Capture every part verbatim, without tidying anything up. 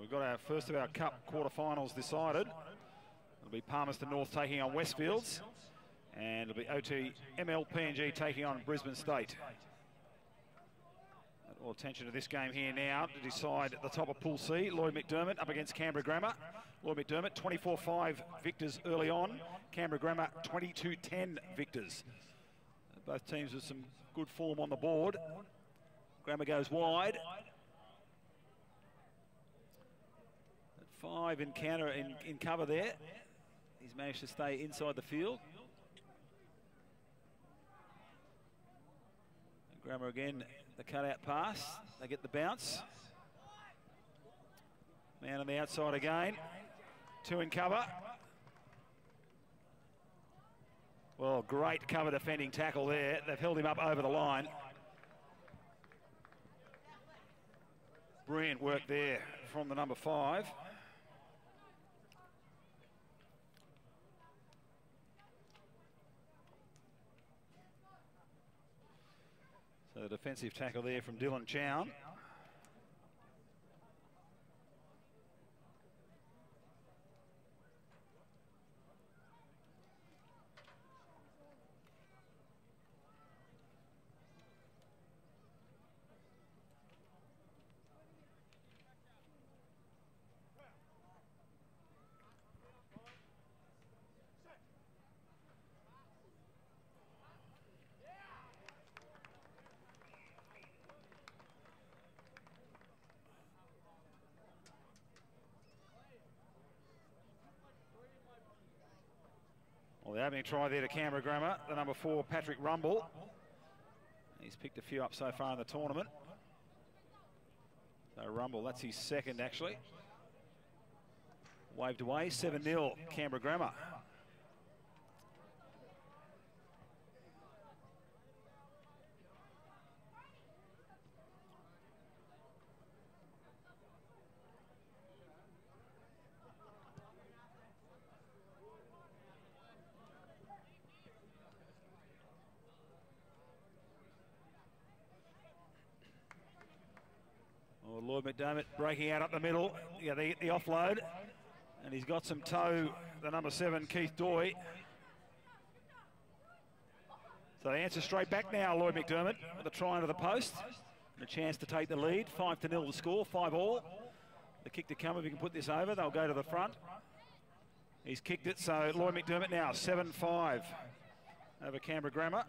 we've got our first of our Cup quarterfinals decided. It'll be Palmerston North taking on Westfields, and it'll be O T M L P N G taking on Brisbane State. All attention to this game here now to decide at the top of Pool C. Lloyd McDermott up against Canberra Grammar. Lloyd McDermott twenty-four five victors early on. Canberra Grammar twenty-two ten victors. Both teams with some good form on the board. Grammar goes wide. At five in counter in, in cover there. He's managed to stay inside the field. Grammar again, the cutout pass. They get the bounce. Man on the outside again. Two in cover. Well, great cover defending tackle there. They've held him up over the line. Brilliant work there from the number five. So the defensive tackle there from Dylan Chown. Well, the opening try there to Canberra Grammar, the number four, Patrick Rumble. He's picked a few up so far in the tournament. So Rumble, that's his second actually. Waved away, seven nil, Canberra Grammar. Lloyd McDermott breaking out up the middle. Yeah, the, the offload. And he's got some toe, the number seven, Keith Doy. So the answer straight back now, Lloyd McDermott, with a try into the post. And a chance to take the lead. Five to nil the score, five all. The kick to come, if he can put this over, they'll go to the front. He's kicked it, so Lloyd McDermott now, seven five over Canberra Grammar.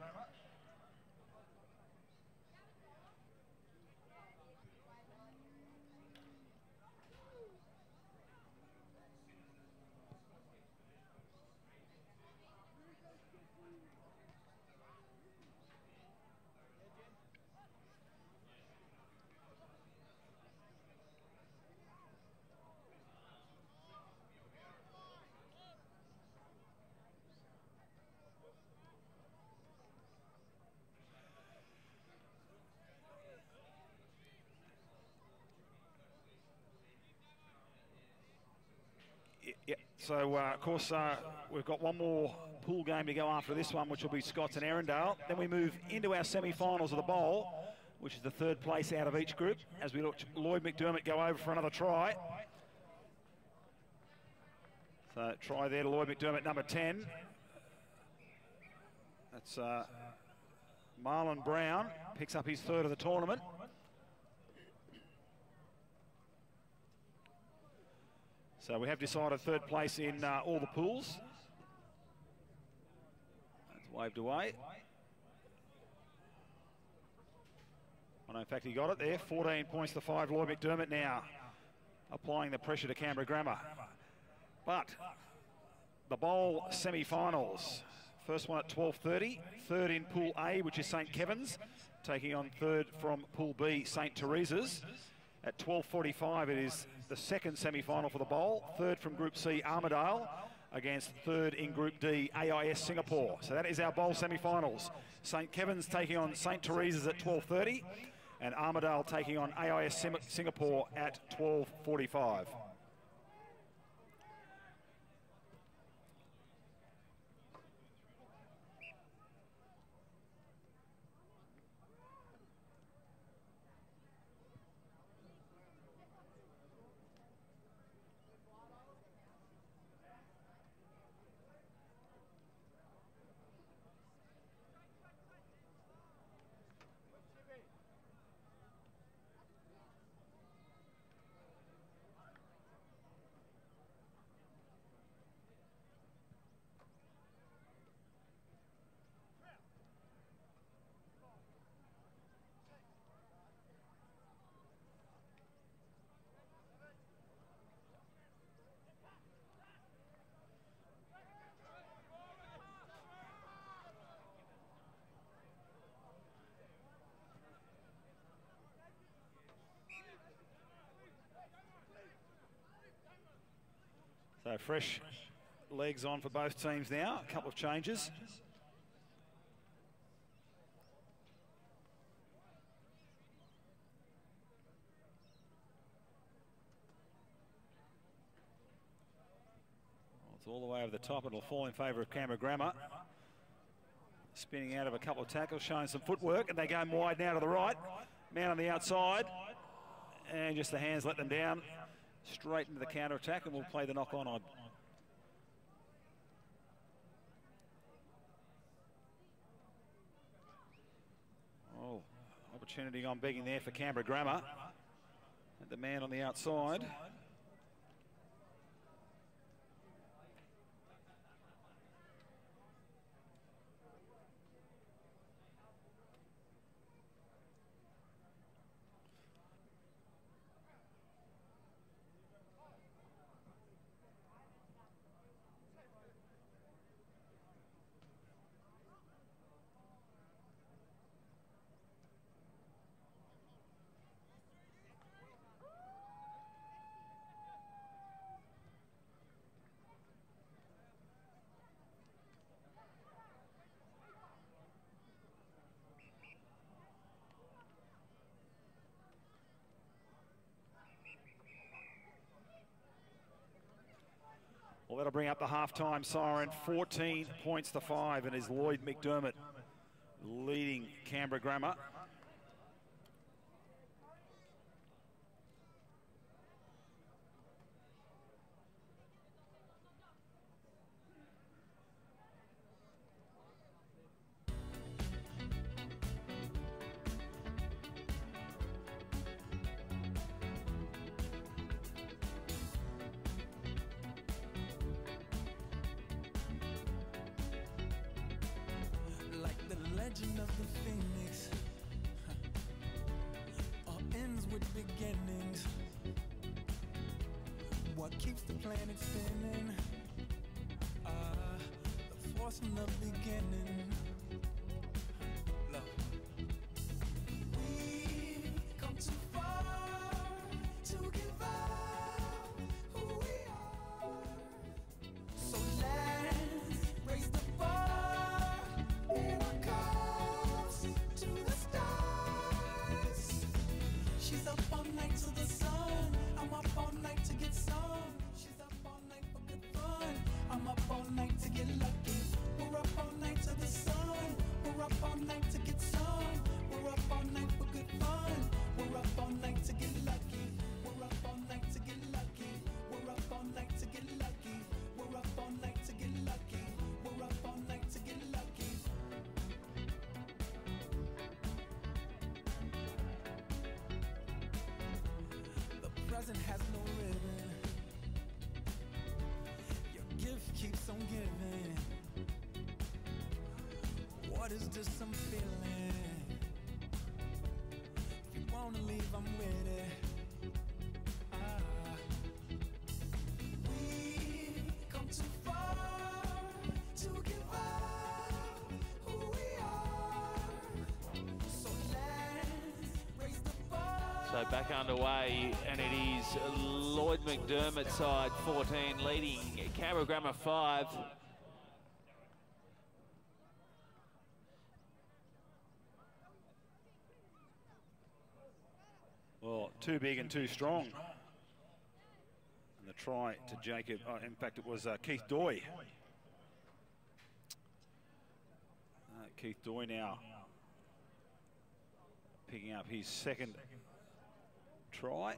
Yeah, so uh, of course uh, we've got one more pool game to go after this one, which will be Scots and Erindale. Then we move into our semi-finals of the bowl, which is the third place out of each group, as we look Lloyd McDermott go over for another try. So try there to Lloyd McDermott, number ten. That's uh, Marlon Brown, picks up his third of the tournament. So we have decided third place in uh, all the pools. That's waved away. Well, in fact, he got it there. fourteen points to five. Lloyd McDermott now applying the pressure to Canberra Grammar. But the bowl semi-finals. First one at twelve thirty. Third in Pool A, which is St Kevin's, taking on third from Pool B, St Teresa's. At twelve forty-five, it is the second semi-final for the bowl. Third from Group C, Armidale, against third in Group D, A I S Singapore. So that is our bowl semi-finals. St Kevin's taking on St Teresa's at twelve thirty, and Armidale taking on A I S Singapore at twelve forty-five. So fresh legs on for both teams now. A couple of changes. Well, it's all the way over the top. It'll fall in favour of Canberra Grammar. Spinning out of a couple of tackles, showing some footwork, and they go wide now to the right. Man on the outside, and just the hands let them down. Straight into the counter attack, and we'll play the knock on on. Oh, opportunity on begging there for Canberra Grammar. And the man on the outside. Well, that'll bring up the half-time siren, fourteen points to five, and is Lloyd McDermott leading Canberra Grammar. Legend of the Phoenix, huh. All ends with beginnings. What keeps the planet spinning? Ah, uh, the force from the beginning. Look, we've come too far to give up who we are. So let's raise the bar. She's up all night to the sun. I'm up all night to get some. She's up all night for good fun. I'm up all night to get lucky. We're up all night to the sun. We're up all night to get some. We're up all night for good fun. We're up all night to get lucky. We're up all night to get lucky. We're up all night to get lucky. We're up all night to get lucky. We're up all night to get lucky. Present has no ribbon. Your gift keeps on giving. What is this I'm feeling? If you wanna leave, I'm with it. Ah. We've come too far to give up who we are. So let's raise the bar. So back underway, and it is Lloyd McDermott side fourteen leading Canberra Grammar five. Well, too big and too strong. And the try to Jacob, oh, in fact it was uh, Keith Doy. Uh, Keith Doy now picking up his second try.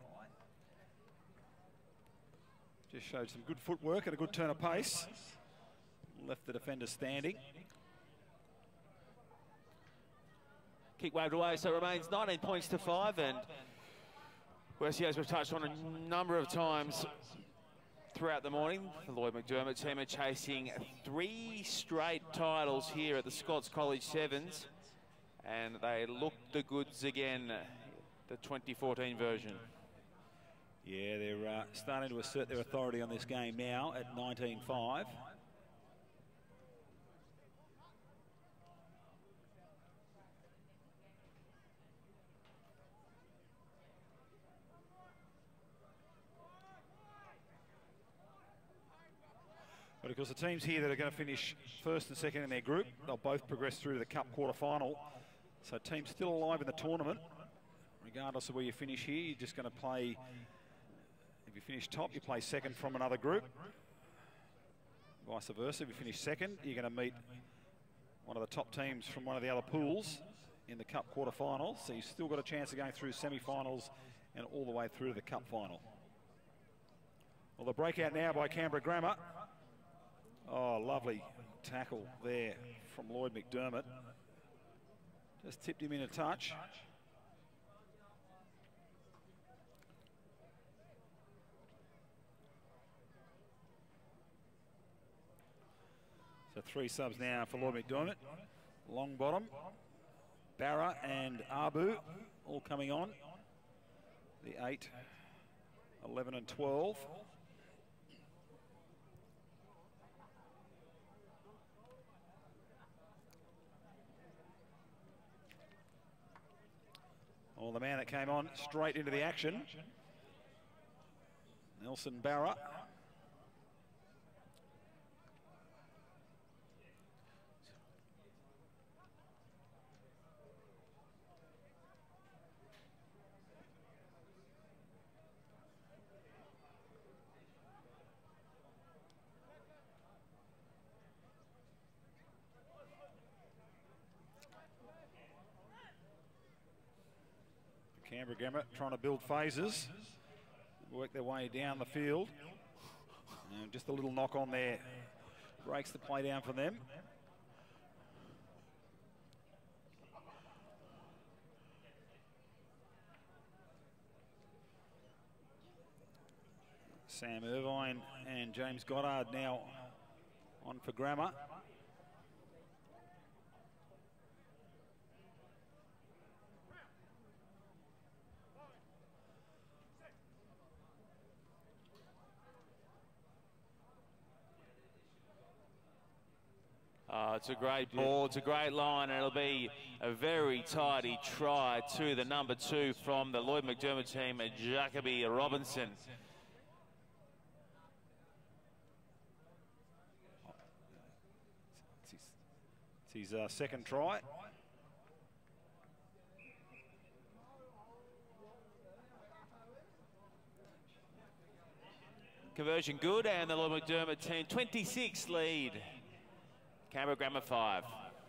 Just showed some good footwork and a good turn of pace. Left the defender standing. Kick waved away, so it remains nineteen points to five, and Wesley, as we've touched on a number of times throughout the morning, the Lloyd McDermott team are chasing three straight titles here at the Scots College Sevens, and they look the goods again, the twenty fourteen version. Yeah, they're uh, starting to assert their authority on this game now at nineteen five. But of course, the teams here that are going to finish first and second in their group, they'll both progress through to the Cup quarter-final. So teams still alive in the tournament. Regardless of where you finish here, you're just going to play, if you finish top, you play second from another group. Vice versa, if you finish second, you're going to meet one of the top teams from one of the other pools in the Cup quarter-finals. So you've still got a chance of going through semi-finals and all the way through to the Cup final. Well, the breakout now by Canberra Grammar. Oh, lovely tackle there from Lloyd McDermott. Just tipped him in a touch. So three subs now for Lloyd McDermott. Long bottom, Barra and Abu all coming on. The eight, eleven and twelve. Well, the man that came on straight into the action, Nelson Barra. Canberra Grammar trying to build phases, work their way down the field. And just a little knock on there breaks the play down for them. Sam Irvine and James Goddard now on for Grammar. Uh, it's a great ball, it's a great line, and it'll be a very tidy try to the number two from the Lloyd McDermott team, Jacoby Robinson. It's his uh, second try. Conversion good, and the Lloyd McDermott team twenty-six lead. Canberra Grammar five.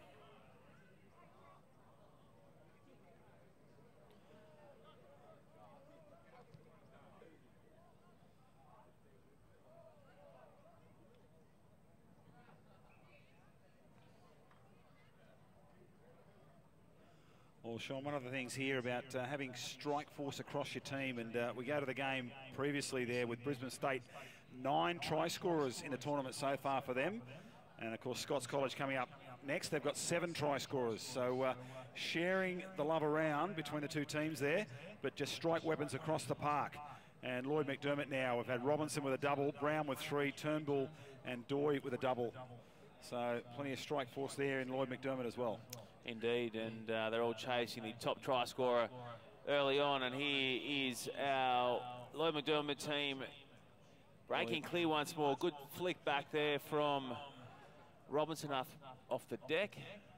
Well, Sean, one of the things here about uh, having strike force across your team, and uh, we go to the game previously there with Brisbane State, nine try scorers in the tournament so far for them. And of course, Scots College coming up next. They've got seven try scorers. So uh, sharing the love around between the two teams there, but just strike weapons across the park. And Lloyd McDermott now, we've had Robinson with a double, Brown with three, Turnbull and Doy with a double. So plenty of strike force there in Lloyd McDermott as well. Indeed, and uh, they're all chasing the top try scorer early on. And here is our Lloyd McDermott team breaking clear once more. Good flick back there from Robinson off, off the deck.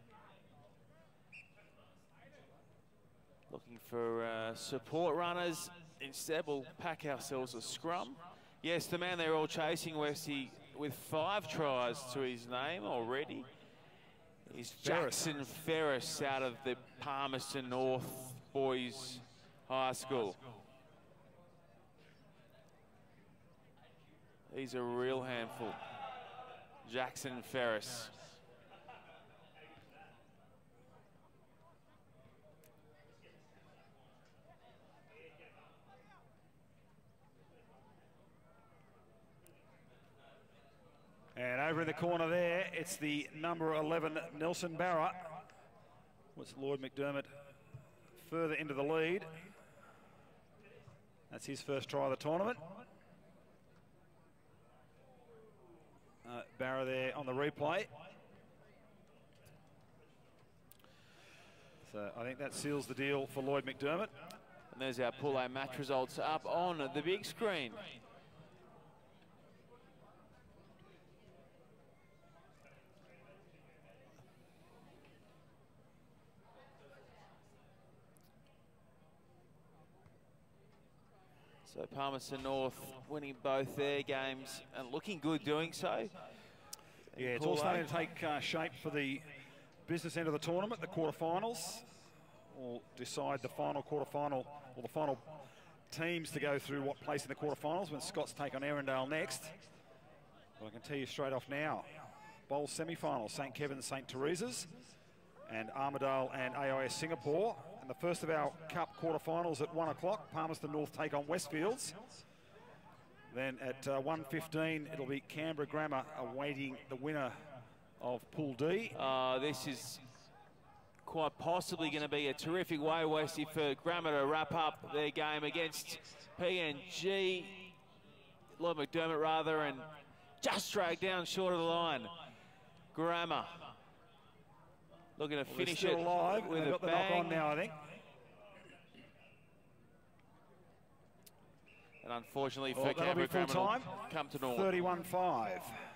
Looking for uh, support runners. Instead, we'll pack ourselves a scrum. Yes, the man they're all chasing, Westy, with five tries to his name already, is Jackson Ferris out of the Palmerston North Boys High School. He's a real handful. Jackson Ferris. And over in the corner there, it's the number eleven, Nelson Barra. Was Lloyd McDermott further into the lead. That's his first try of the tournament. Uh, Barra there on the replay. So I think that seals the deal for Lloyd McDermott. And there's our Pool A match results up on the big screen. So Palmerston North winning both their games and looking good doing so. Yeah, it's all starting to take uh, shape for the business end of the tournament. The quarterfinals will decide the final quarterfinal, or the final teams to go through what place in the quarterfinals when Scots take on Erindale next. But I can tell you straight off now, bowl semi-finals, St Kevin's, St Teresa's, and Armidale and A I S Singapore. And the first of our Cup quarterfinals at one o'clock, Palmerston North take on Westfields. Then at uh, one fifteen, it'll be Canberra Grammar awaiting the winner of Pool D. Uh, this is quite possibly going to be a terrific way, Westy, for Grammar to wrap up their game against P N G, Lloyd McDermott rather, and just dragged down short of the line. Grammar looking to Well, finish still it alive. with They've a got the bang. knock on now, I think. And unfortunately Well, for that'll be Canberra, full Grammar time. will come to naught. thirty-one five.